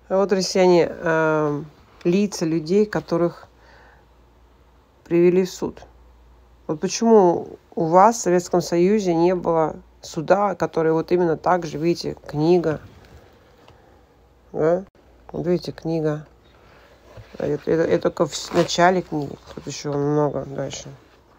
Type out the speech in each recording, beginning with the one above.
Вот, россияне, лица людей, которых привели в суд. Вот почему у вас в Советском Союзе не было суда, который вот именно так же, видите, книга. Да? Вот видите, книга. Это только в начале книги. Тут еще много дальше.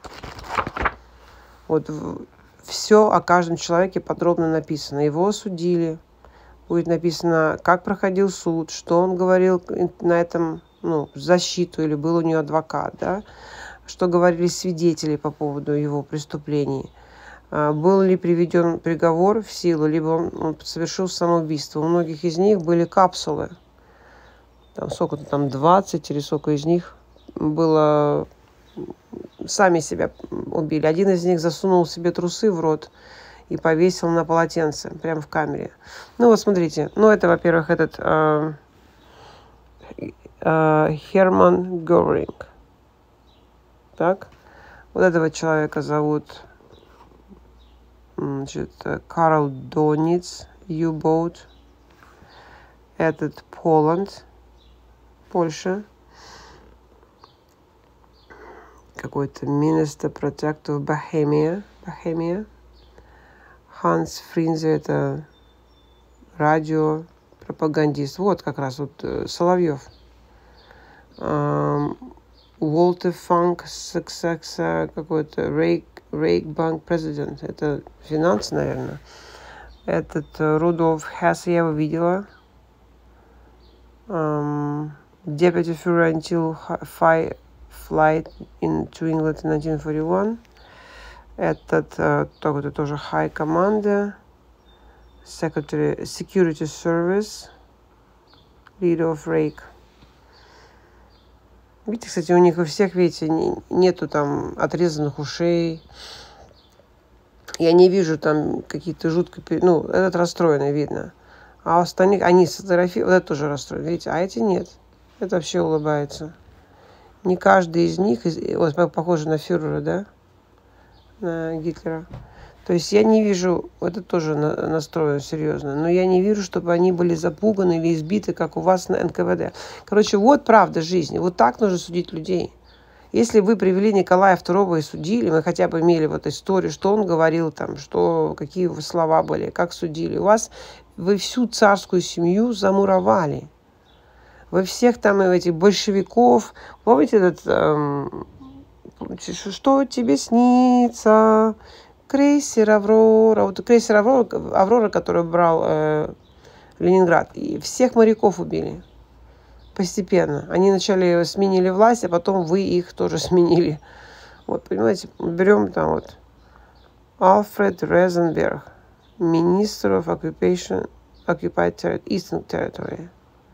Вот все о каждом человеке подробно написано. Его осудили. Будет написано, как проходил суд, что он говорил на этом, защиту, или был у него адвокат, да? Что говорили свидетели по поводу его преступлений. Был ли приведен приговор в силу, либо он совершил самоубийство. У многих из них были капсулы. Там сколько-то там 20 или сколько из них было, сами себя убили. Один из них засунул себе трусы в рот и повесил на полотенце прямо в камере. Ну вот смотрите. Это, во-первых, этот Герман Геринг. Так. Вот этого человека зовут Карл Дониц, U-Boat. Этот Польша. Какой-то Minister Protector Bohemia. Ханс Фринзе, это радиопропагандист. Вот как раз Соловьев. Уолтер Фанк, какой-то Рейкбанк президент. Это финансы, наверное. Этот Рудольф Хесс, я его видела. Deputy Führer until flight into England in 1941. Этот тоже High Commander, Security Service, Leader of Rake. Видите, кстати, у них у всех, видите, нету там отрезанных ушей. Я не вижу там какие-то жуткие... этот расстроенный видно. А у остальных, они сфотографировали, вот это тоже расстроен, видите, а эти нет. Это вообще улыбается. Не каждый из них, вот похоже на фюрера, да? На Гитлера. То есть я не вижу, это тоже настроено серьезно, но я не вижу, чтобы они были запуганы или избиты, как у вас на НКВД. Короче, вот правда жизни. Вот так нужно судить людей. Если вы привели Николая II и судили, мы хотя бы имели вот историю, что он говорил там, какие его слова были, как судили. Вы всю царскую семью замуровали. Вы всех там этих большевиков, помните этот, что тебе снится, крейсер Аврора, вот крейсер Аврора, который брал Ленинград, и всех моряков убили постепенно. Они вначале сменили власть, а потом вы их тоже сменили. Вот, понимаете, берем там вот Альфред Розенберг, Minister of Occupied Eastern Territory.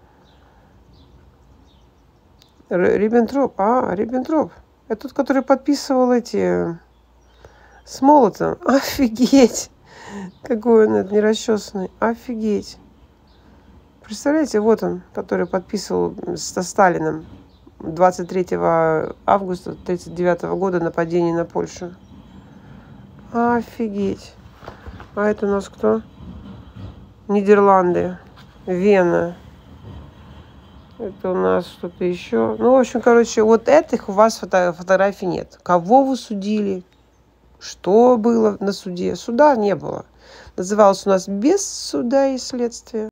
Риббентроп. Риббентроп. Это тот, который подписывал эти с молотом. Офигеть! Какой он нерасчесанный. Офигеть! Представляете, вот он, который подписывал со Сталином 23 августа 1939 года нападение на Польшу. Офигеть! А это у нас кто? Нидерланды. Вена. Это у нас что-то еще. В общем, вот этих у вас фотографий нет. Кого вы судили? Что было на суде? Суда не было. Называлось у нас без суда и следствия.